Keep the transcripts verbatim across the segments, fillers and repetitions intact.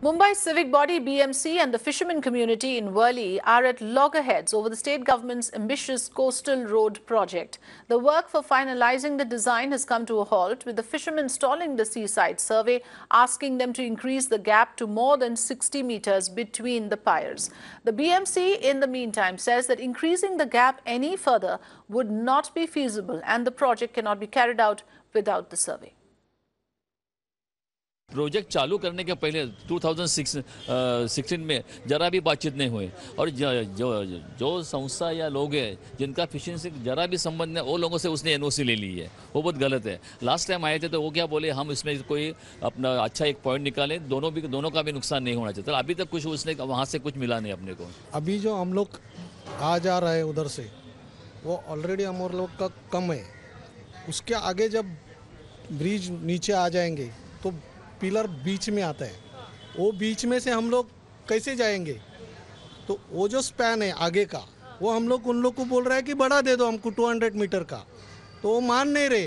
Mumbai's civic body B M C and the fishermen community in Worli are at loggerheads over the state government's ambitious coastal road project. The work for finalizing the design has come to a halt, with the fishermen stalling the seaside survey, asking them to increase the gap to more than sixty meters between the piers. The B M C, in the meantime, says that increasing the gap any further would not be feasible and the project cannot be carried out without the survey. Project चालू करने के पहले दो हज़ार सोलह में जरा भी बातचीत नहीं हुई और जो जो, जो संस्था या लोग हैं जिनका फिशिंग से जरा भी संबंध है वो लोगों से उसने एनओसी ले ली है। वो बहुत गलत है। लास्ट टाइम आए थे तो वो क्या बोले, हम इसमें कोई अपना अच्छा एक पॉइंट निकालें, दोनों भी दोनों का भी नुकसान नहीं होना चाहिए। तो अभी तक कुछ उसने वहाँ से कुछ मिला नहीं अपने को। अभी जो हम लोग आ जा रहे हैं उधर से वो ऑलरेडी हम लोग का कम है। उसके आगे जब ब्रिज नीचे आ जाएंगे तो पिलर बीच में आता है, वो बीच में से हम लोग कैसे जाएंगे? तो वो जो स्पैन है आगे का वो हम लोग उन लोग को बोल रहा है कि बढ़ा दे दो हमको दो सौ मीटर का, तो वो मान नहीं रहे।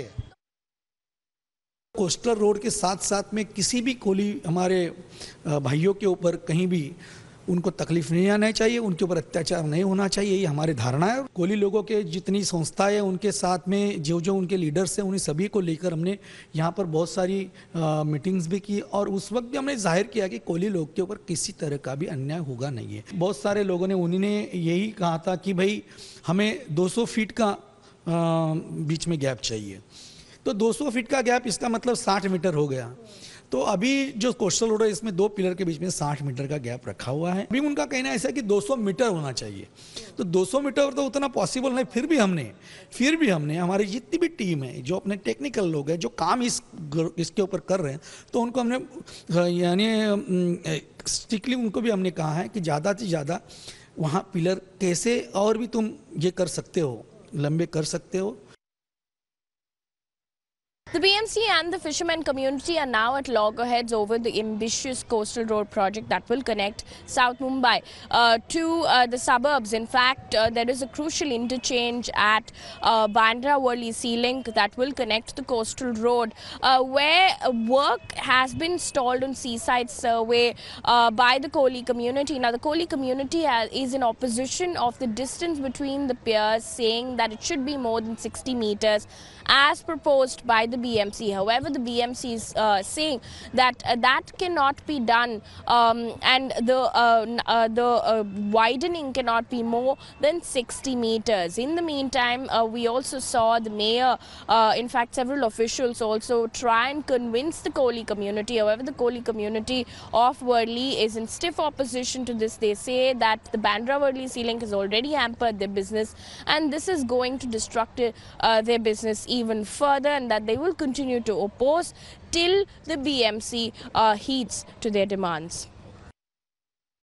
कोस्टल रोड के साथ साथ में किसी भी कोली हमारे भाइयों के ऊपर कहीं भी उनको तकलीफ नहीं आना चाहिए, उनके ऊपर अत्याचार नहीं होना चाहिए, ये हमारी धारणा है। कोली लोगों के जितनी संस्थाएं हैं उनके साथ में जो जो उनके लीडर्स हैं उन्हें सभी को लेकर हमने यहाँ पर बहुत सारी आ, मीटिंग्स भी की और उस वक्त भी हमने जाहिर किया कि कोली लोग के ऊपर किसी तरह का भी अन्याय होगा नहीं है। बहुत सारे लोगों ने उन्होंने यही कहा था कि भाई हमें दो सौ फीट का आ, बीच में गैप चाहिए, तो दो सौ फीट का गैप इसका मतलब साठ मीटर हो गया। तो अभी जो कोस्टल रोड है इसमें दो पिलर के बीच में साठ मीटर का गैप रखा हुआ है। अभी उनका कहना ऐसा है कि दो सौ मीटर होना चाहिए, तो दो सौ मीटर तो उतना पॉसिबल नहीं। फिर भी हमने फिर भी हमने हमारी जितनी भी टीम है, जो अपने टेक्निकल लोग हैं जो काम इस इसके ऊपर कर रहे हैं, तो उनको हमने यानी स्ट्रिक्टली उनको भी हमने कहा है कि ज़्यादा से ज़्यादा वहाँ पिलर कैसे और भी तुम ये कर सकते हो, लंबे कर सकते हो। The B M C and the fishermen community are now at loggerheads over the ambitious coastal road project that will connect South Mumbai uh, to uh, the suburbs. In fact, uh, there is a crucial interchange at uh, Bandra Worli Sea Link that will connect the coastal road, uh, where work has been stalled on seaside survey uh, by the Koli community. Now, the Koli community has, is in opposition of the distance between the piers, saying that it should be more than sixty meters as proposed by the B M C. However, the B M C is uh, saying that uh, that cannot be done, um, and the uh, uh, the uh, widening cannot be more than sixty meters. In the meantime, uh, we also saw the mayor, uh, in fact several officials also try and convince the Koli community. However, the Koli community of Worli is in stiff opposition to this. They say that the Bandra Worli Sea Link has already hampered their business and this is going to destruct uh, their business even further, and that they will continue to oppose till the B M C uh, heeds to their demands.